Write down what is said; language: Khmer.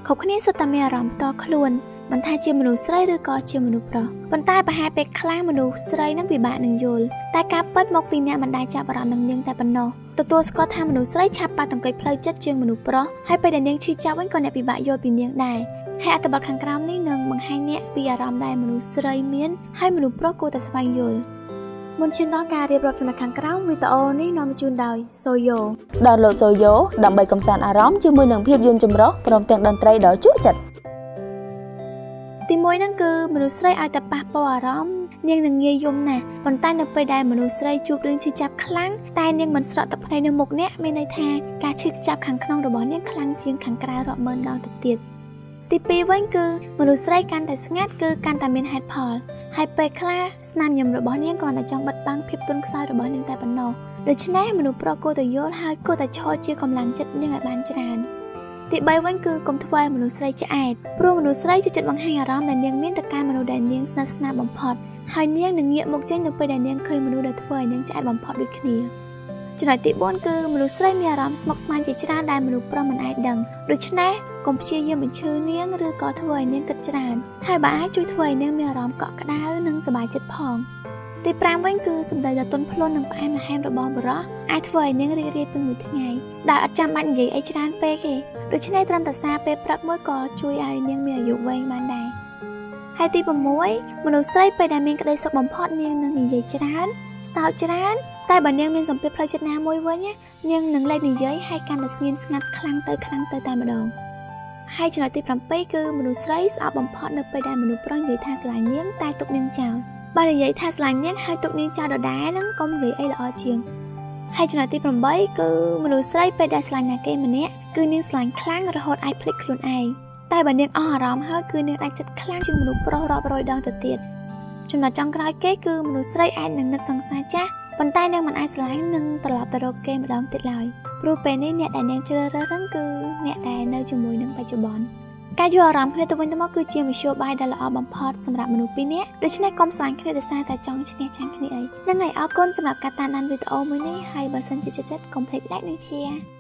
គ្រប់គ្នាសុទ្ធតែមានអារម្មណ៍ផ្ទាល់ខ្លួនមិនថាជាមនុស្សស្រីឬក៏ជាមនុស្សប្រុសប៉ុន្តែប្រហែលពេលខ្លះមនុស្សស្រីនឹងពិបាកនឹងយល់តែការពិតមកពីអ្នកមិនដែលចាប់អារម្មណ៍នឹងនាងតែប៉ុណ្ណោះទទួលស្គាល់ថាមនុស្សស្រីឆាប់ប៉ះទង្គិចផ្លូវចិត្តជាងមនុស្សប្រុសហើយពេលដែលនាងឈឺចាប់វិញក៏អ្នកពិបាកយល់ពីនាងដែរហើយអត្ថបទខាងក្រោមនេះនឹងបង្ហាញអ្នកពីអារម្មណ៍ដែលមនុស្សស្រីមានហើយមនុស្សប្រុសគួរតែស្វែងយល់មុនឈានដល់ការរៀបរាប់ចំណុចខាងក្រោមវីដេអូនេះនាំជូនដោយ Soyo ដោនឡូត Soyo ដើម្បីកម្សាន្តអារម្មណ៍ជាមួយនឹងភាពយន្តចម្រុះព្រមទាំងតន្ត្រីដ៏ជក់ចិត្តទីមួយហ្នឹងគឺមនុស្សស្រីឲ្យតែប៉ះពាល់អារម្មណ៍នាងនឹងងាយយំណាស់ប៉ុន្តែនៅពេលដែលមនុស្សស្រីជួបរឿងឈឺចាប់ខ្លាំងតែនាងមិនស្រក់ទឹកភ្នែកនៅមុខអ្នកមានន័យថាការឈឺចាប់ខាងក្នុងរបស់នាងខ្លាំងជាងខាងក្រៅរាប់ម៉ឺនដងទៅទៀតទី2វិញគឺមនុស្សស្រីកាន់តែស្ងាត់គឺកាន់តែមានហេតុផលហើយពេលខ្លះស្នាមញញឹមរបស់នាងគ្រាន់តែចង់បិទបាំងភាពទន់ខ្សោយរបស់នាងតែប៉ុណ្ណោះដូច្នេះមនុស្សប្រុសគួរតែយល់ហើយគួរតែឈរជាកម្លាំងចិត្តនាងឲ្យបានច្រើនទី3វិញគឺកុំធ្វើឲ្យមនុស្សស្រីឆ្អែតព្រោះមនុស្សស្រីជួយចិត្តបង្ហាញអារម្មណ៍ដែលនាងមានទៅកាន់មនុស្សដែលនាងស្និទ្ធស្នាលបំផុតហើយនាងនឹងងាកមកចេញនៅពេលដែលនាងឃើញមនុស្សដែលធ្វើឲ្យនាងឆ្អែតបំផុតដូចគ្នាចំណុចទី4គឺមនុស្សស្រីមានអារម្មណ៍ស្មុគស្មាញជាច្រើនដែលមនុស្សប្រុសមិនអាចដឹងដូច្នេះកុំព្យាយាមបញ្ឈឺនាងឬក៏ធ្វើឲ្យនាងគិតច្រើនហើយបើអាចជួយធ្វើឲ្យនាងមានអារម្មណ៍កក់ក្ដៅនិងសប្បាយចិត្តផងទី5វិញគឺសម្ដីដ៏ទន់ភ្លន់និងផ្អែមល្ហែមរបស់បុរសអាចធ្វើឲ្យនាងរីករាយពេញមួយថ្ងៃដែលអត់ចាំបាច់និយាយអីច្រើនពេកទេដូច្នេះត្រឹមតែសារពេលព្រឹកមួយក៏ជួយឲ្យនាងមានអាយុវែងបានដែរហើយទី6មនុស្សស្រីពេលដែលមានក្តីសុខបំផុតនាងនឹងនិយាយច្រើនសើចច្រើនតែបើនាងមានសម្ពាធផ្លូវចិត្តណាមួយវិញនាងនឹងលែងនិយាយហើយកាន់តែស្ងៀមស្ងាត់ខ្លាំងទៅតែម្ដងហើយចំណុចទី7គឺមនុស្សស្រីស្អប់បំផុតនៅពេលដែលមនុស្សប្រុសនិយាយថាស្រឡាញ់នាងតែទុកនាងចោលបើនិយាយថាស្រឡាញ់នាងហើយទុកនាងចោលដដែលហ្នឹងកុំនិយាយអីល្អជាងហើយចំណុចទី8គឺមនុស្សស្រីពេលដែលស្រឡាញ់ណាគេម្នាក់គឺនាងស្រឡាញ់ខ្លាំងរហូតអាចភ្លេចខ្លួនឯងតែបើនាងអស់អារម្មណ៍ហើយគឺនាងអាចចិត្តខ្លាំងជាងមនុស្សប្រុសរាប់រយដងទៅទៀតចំណុចចុងក្រោយគេគឺមនុស្សស្រីអាចនឹងនឹកសង្សារចាស់ប៉ុន្តែនាងមិនអាចស្រឡាញ់និងត្រឡប់ទៅរកគេម្ដងទៀតឡើយព្រោះពេលនេះអ្នកដែលនាងជ្រើសរើសហ្នឹងគឺអ្នកដែលនៅជាមួយនឹងបច្ចុប្បន្នការយល់អារម្មណ៍គ្នាទៅវិញទៅមកគឺជាមធ្យោបាយដ៏ល្អបំផុតសម្រាប់មនុស្សពីរនាក់ដូច្នេះកុំស្រឡាញ់គ្នាដោយសារតែចង់ឈ្នះចាញ់គ្នាអីហ្នឹងហើយអរគុណសម្រាប់ការតាមដានវីដេអូមួយនេះហើយបើសិនជាចូលចិត្តកុំភ្លេច like និង share